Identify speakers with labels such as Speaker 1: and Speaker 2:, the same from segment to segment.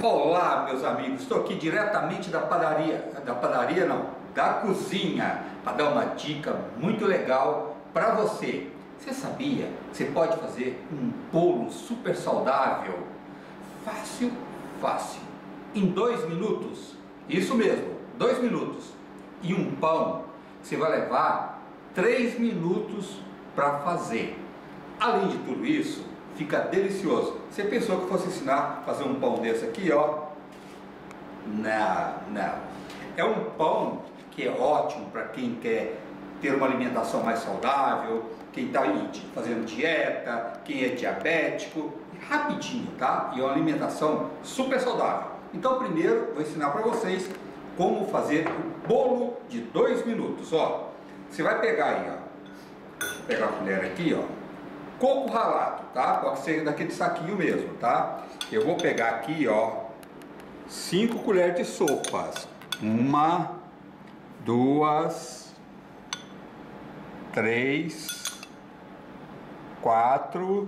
Speaker 1: Olá, meus amigos, estou aqui diretamente da padaria não, da cozinha, para dar uma dica muito legal para você. Você sabia? Você pode fazer um bolo super saudável, fácil, em 2 minutos, isso mesmo, 2 minutos, e um pão, você vai levar 3 minutos para fazer. Além de tudo isso, fica delicioso. Você pensou que fosse ensinar a fazer um pão desse aqui, ó? Não. É um pão que é ótimo para quem quer ter uma alimentação mais saudável, quem está fazendo dieta, quem é diabético, rapidinho, tá? E é uma alimentação super saudável. Então, primeiro, vou ensinar para vocês como fazer o bolo de 2 minutos, ó. Você vai pegar aí, ó. Vou pegar a colher aqui, ó. Coco ralado, tá? Pode ser daquele saquinho mesmo, tá? Eu vou pegar aqui, ó, 5 colheres de sopas. 1, 2, 3, 4,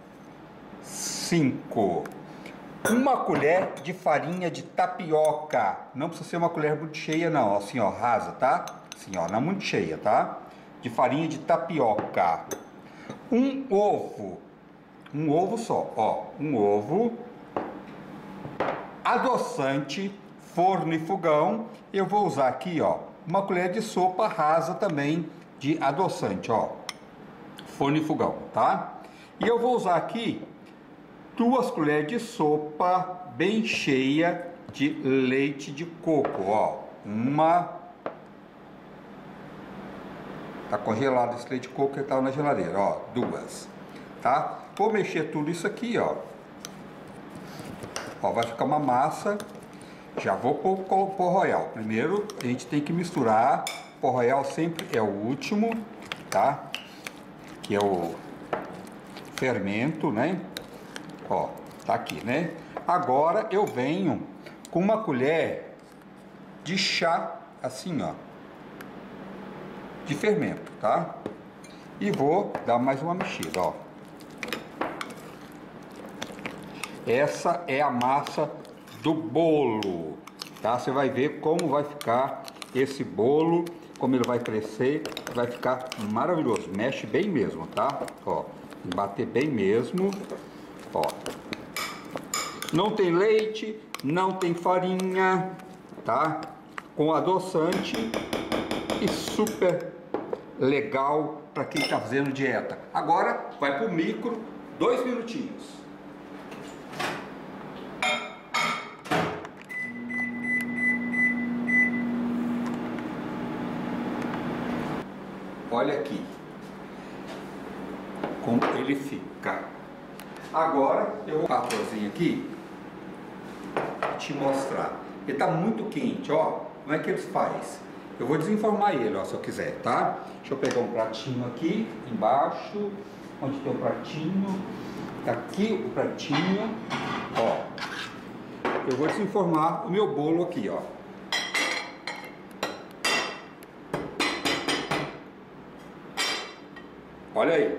Speaker 1: 5. 1 colher de farinha de tapioca. Não precisa ser uma colher muito cheia, não. Assim, ó, rasa, tá? Assim, ó, não muito cheia, tá? De farinha de tapioca. Um ovo só, ó, um ovo, adoçante, forno e fogão. Eu vou usar aqui, ó, uma colher de sopa rasa também de adoçante, ó, forno e fogão, tá? E eu vou usar aqui 2 colheres de sopa bem cheia de leite de coco, ó, tá congelado esse leite de coco que estava na geladeira, ó, 2, tá? Vou mexer tudo isso aqui, ó. Ó, vai ficar uma massa. Já vou pôr o pó royal. Primeiro a gente tem que misturar. O pó royal sempre é o último, tá? Que é o fermento, né? Ó, tá aqui, né? Agora eu venho com uma colher de chá, assim, ó, de fermento, tá? E vou dar mais uma mexida, ó. Essa é a massa do bolo, tá? Você vai ver como vai ficar esse bolo, como ele vai crescer, vai ficar maravilhoso. Mexe bem mesmo, tá? Ó, bater bem mesmo, ó. Não tem leite, não tem farinha, tá? Com adoçante e super legal para quem está fazendo dieta. Agora vai para o micro, 2 minutinhos. Olha aqui como ele fica. Agora eu vou a florzinha aqui te mostrar. Ele está muito quente, ó. Como é que eles fazem? Eu vou desenformar ele, ó, se eu quiser, tá? Deixa eu pegar um pratinho aqui, embaixo, onde tem o pratinho. Tá aqui o pratinho, ó. Eu vou desenformar o meu bolo aqui, ó. Olha aí.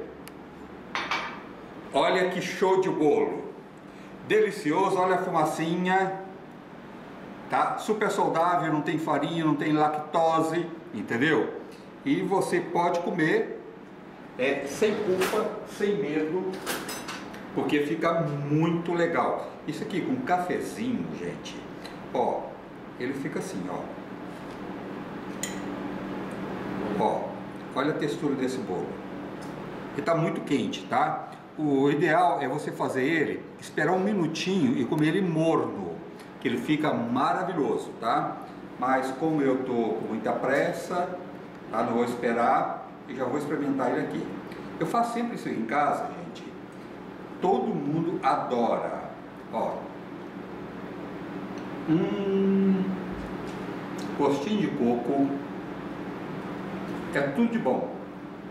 Speaker 1: Olha que show de bolo. Delicioso, olha a fumacinha. Tá? Super saudável, não tem farinha, não tem lactose, entendeu? E você pode comer sem culpa, sem medo, porque fica muito legal. Isso aqui com um cafezinho, gente, ó, ele fica assim, ó. Ó, olha a textura desse bolo. Ele tá muito quente, tá? O ideal é você fazer ele, esperar 1 minutinho e comer ele morno, que ele fica maravilhoso, tá? Mas como eu tô com muita pressa, tá? Não vou esperar e já vou experimentar ele aqui. Eu faço sempre isso em casa, gente. Todo mundo adora, ó. Gostinho de coco, é tudo de bom.